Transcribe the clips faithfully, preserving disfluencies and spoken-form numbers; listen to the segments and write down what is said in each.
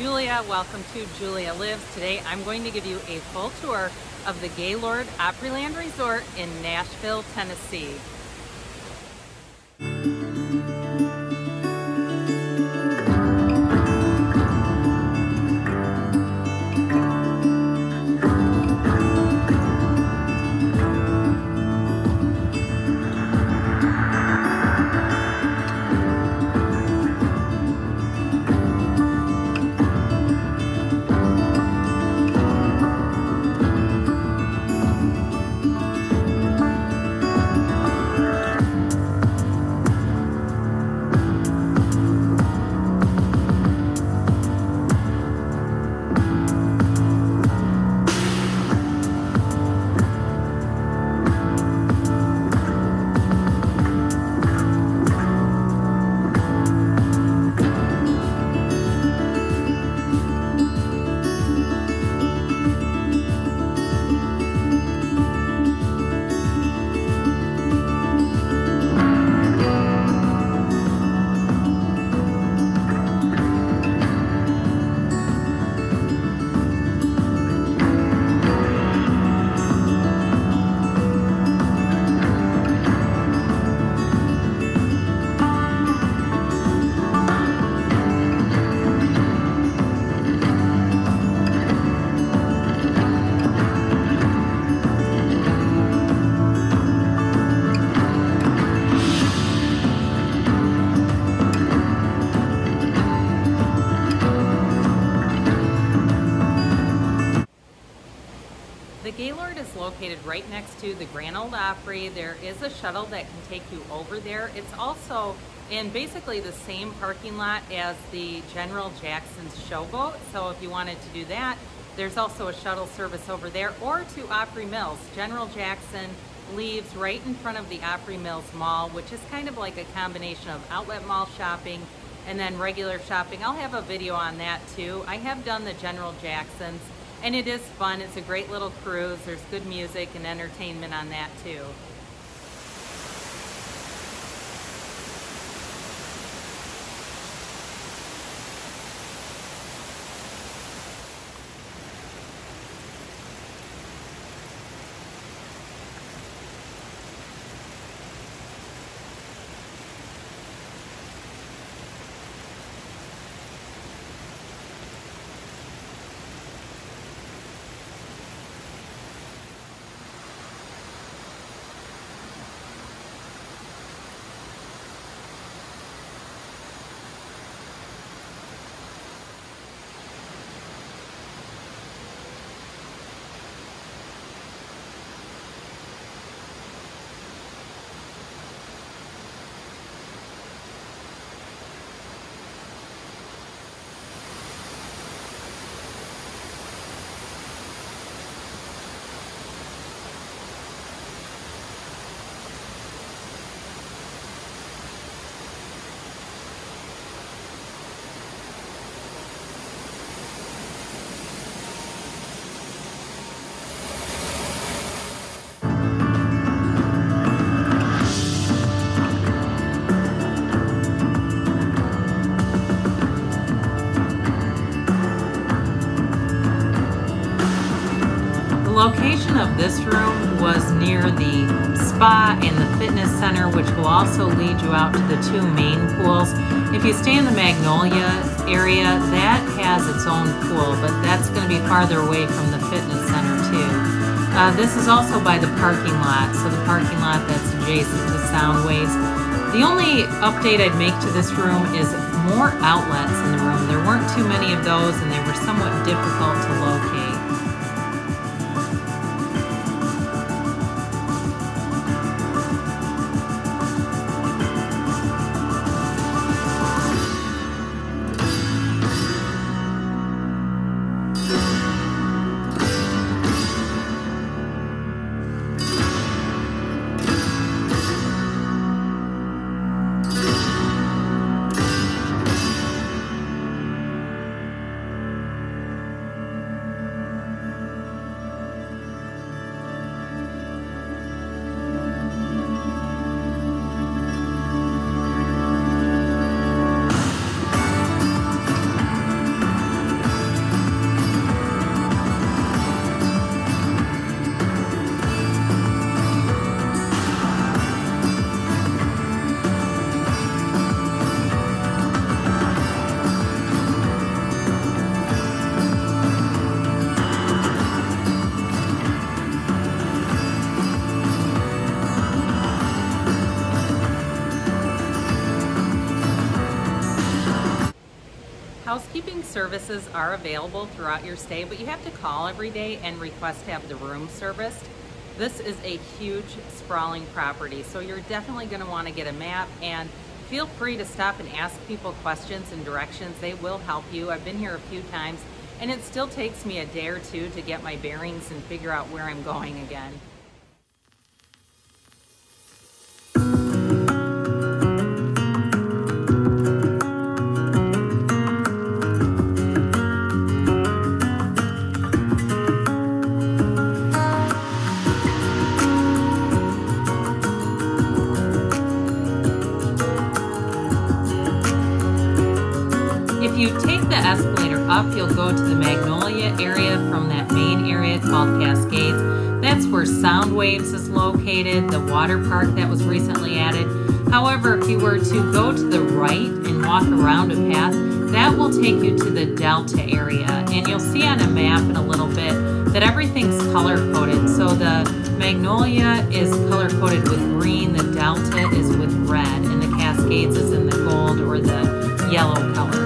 Julia. Welcome to Julia Lives. Today I'm going to give you a full tour of the Gaylord Opryland Resort in Nashville, Tennessee. The Gaylord is located right next to the Grand Ole Opry. There is a shuttle that can take you over there. It's also in basically the same parking lot as the General Jackson's Showboat. So if you wanted to do that, there's also a shuttle service over there, or to Opry Mills. General Jackson leaves right in front of the Opry Mills Mall, which is kind of like a combination of outlet mall shopping and then regular shopping. I'll have a video on that too. I have done the General Jackson's, and it is fun. It's a great little cruise. There's good music and entertainment on that too. The location of this room was near the spa and the fitness center, which will also lead you out to the two main pools. If you stay in the Magnolia area, that has its own pool, but that's going to be farther away from the fitness center too. Uh, this is also by the parking lot, so the parking lot that's adjacent to Soundways. The only update I'd make to this room is more outlets in the room. There weren't too many of those, and they were somewhat difficult to locate. services are available throughout your stay, but you have to call every day and request to have the room serviced. This is a huge, sprawling property, so you're definitely going to want to get a map, and feel free to stop and ask people questions and directions. They will help you. I've been here a few times, and it still takes me a day or two to get my bearings and figure out where I'm going again. If you take the escalator up, you'll go to the Magnolia area from that main area called Cascades. That's where Sound Waves is located, the water park that was recently added. However, if you were to go to the right and walk around a path, that will take you to the Delta area. And you'll see on a map in a little bit that everything's color-coded. So the Magnolia is color-coded with green, the Delta is with red, and the Cascades is in the gold or the yellow color.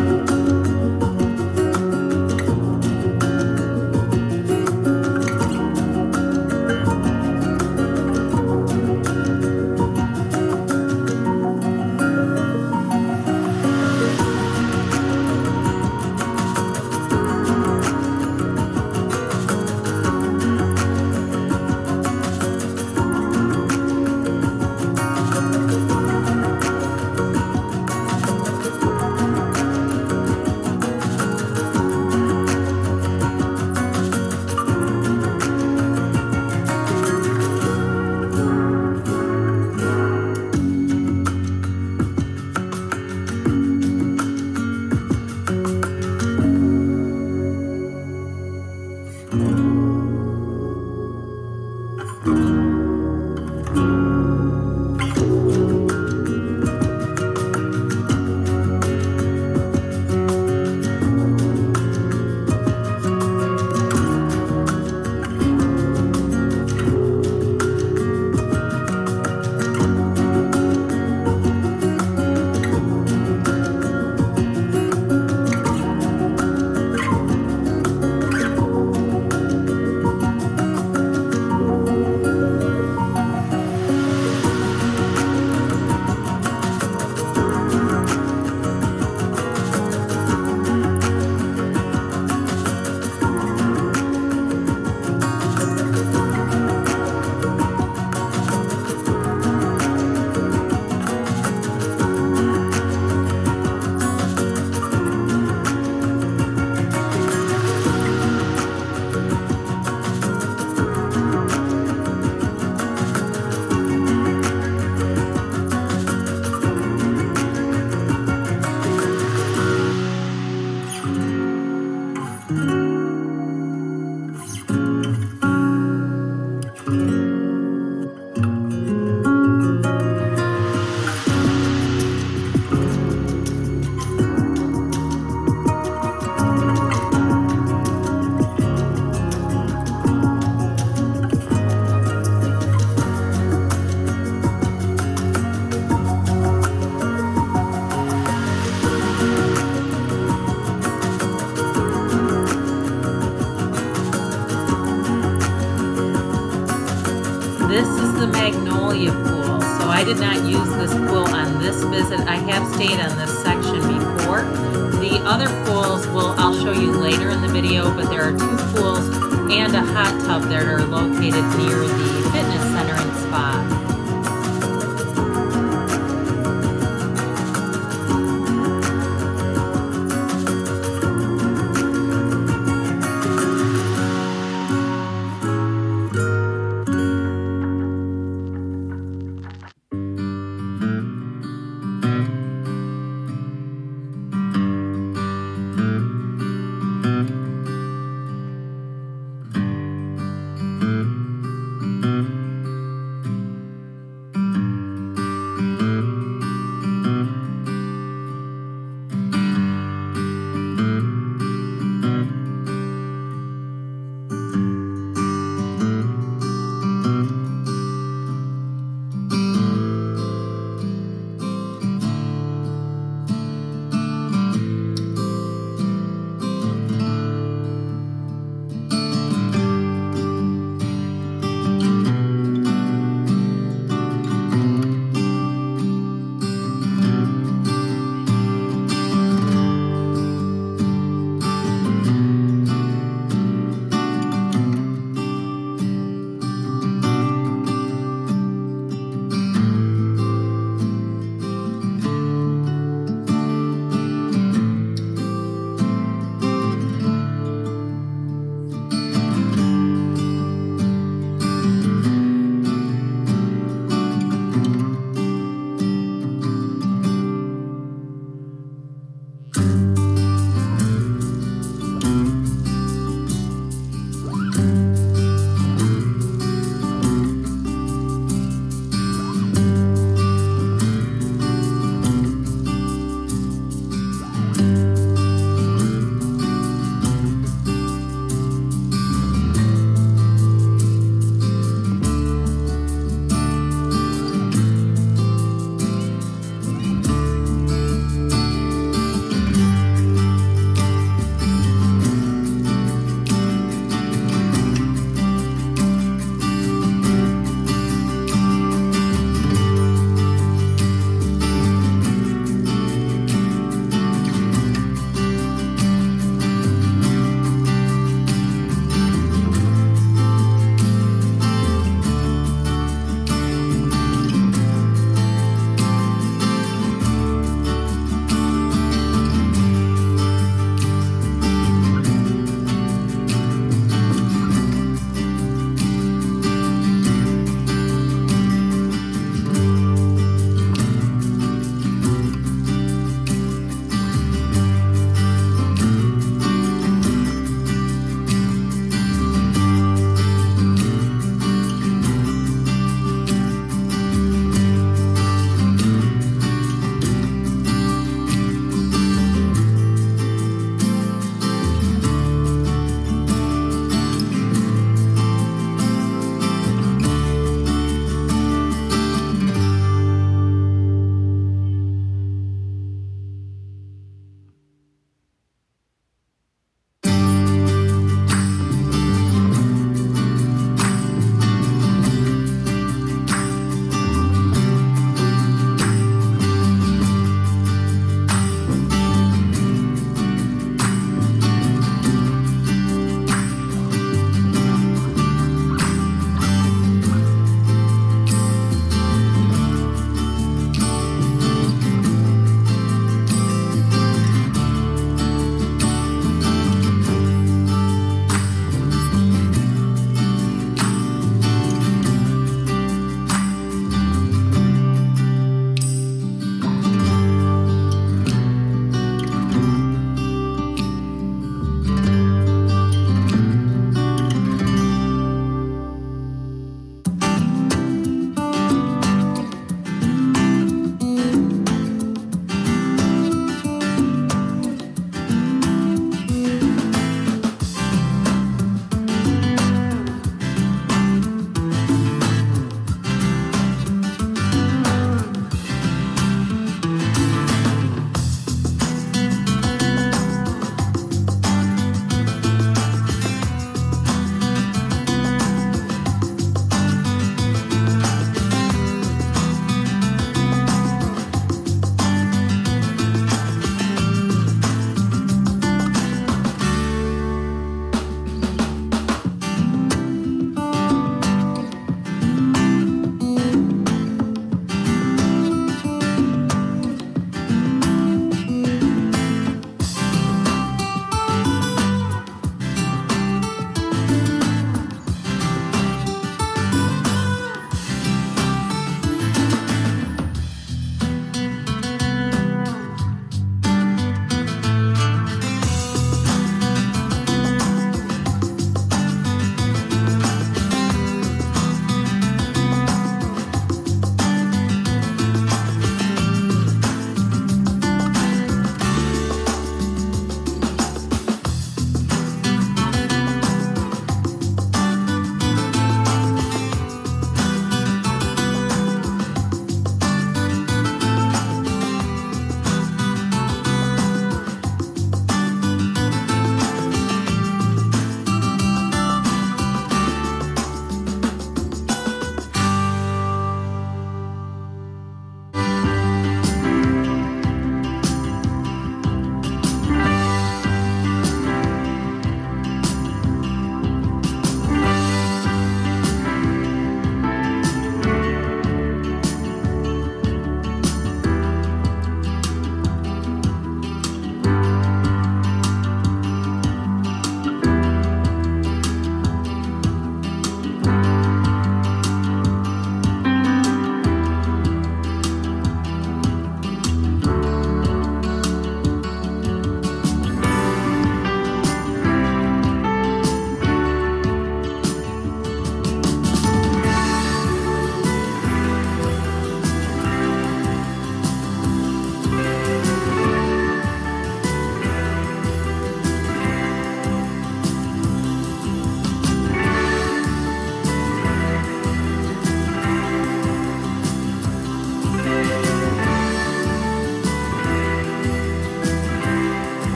This is the Magnolia pool. So I did not use this pool on this visit. I have stayed on this section before. The other pools will I'll show you later in the video, but there are two pools and a hot tub that are located near the fitness center and spa.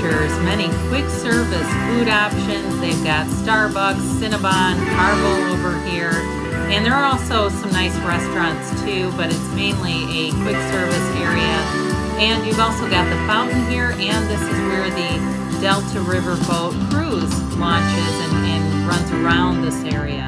features many quick service food options. They've got Starbucks, Cinnabon, Carvel over here. And there are also some nice restaurants too, but it's mainly a quick service area. And you've also got the fountain here, and this is where the Delta River Boat Cruise launches and, and runs around this area.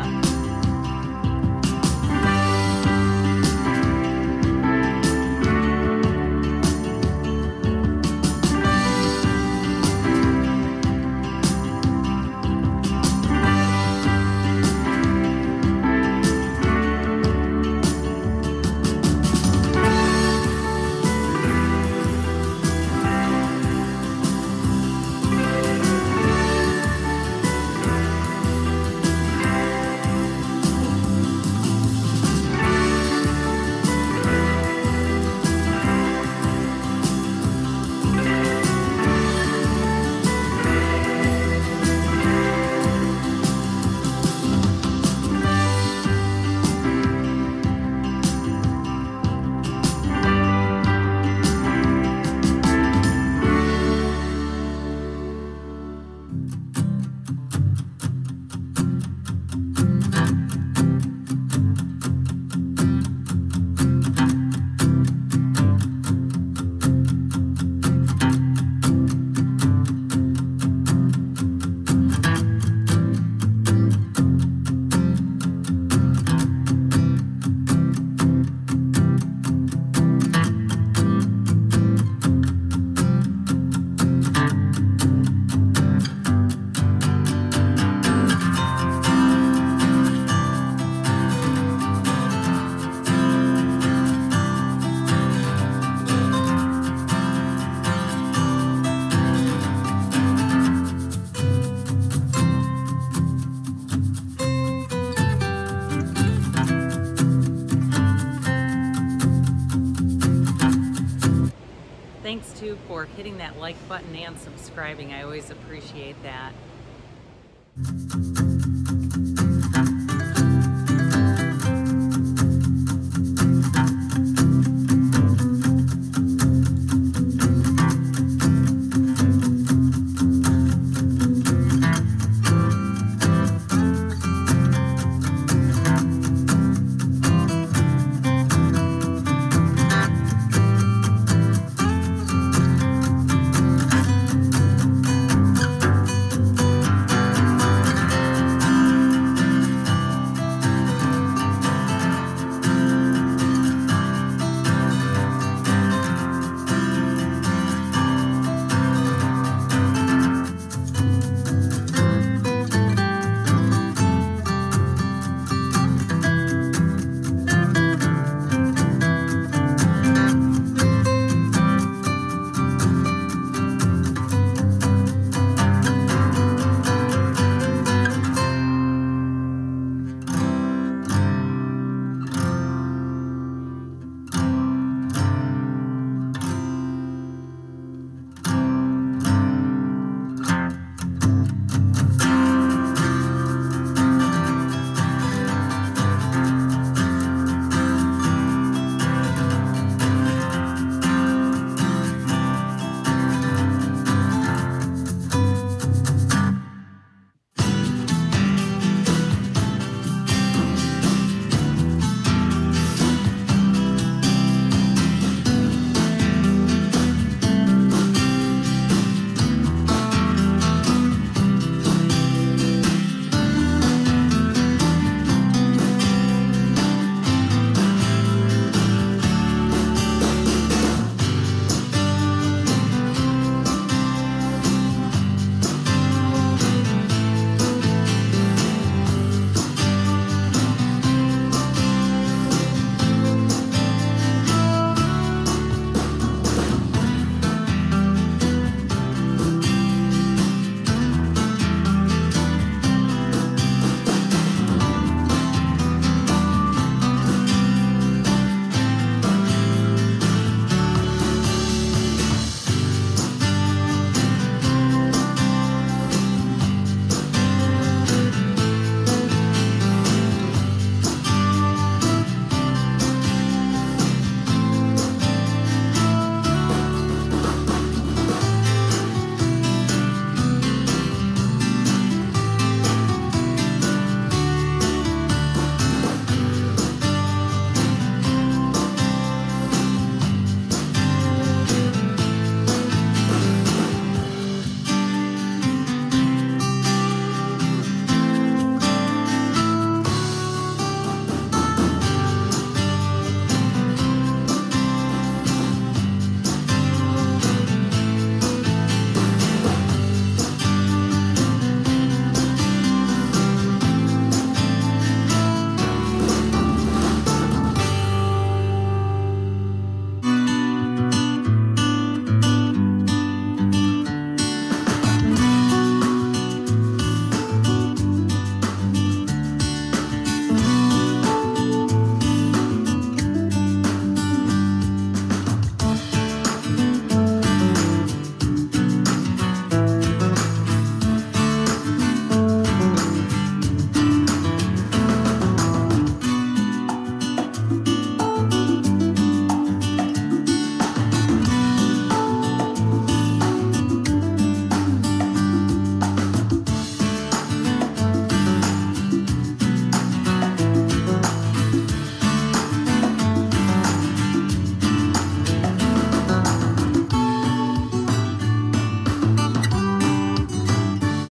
Thanks too for hitting that like button and subscribing. I always appreciate that.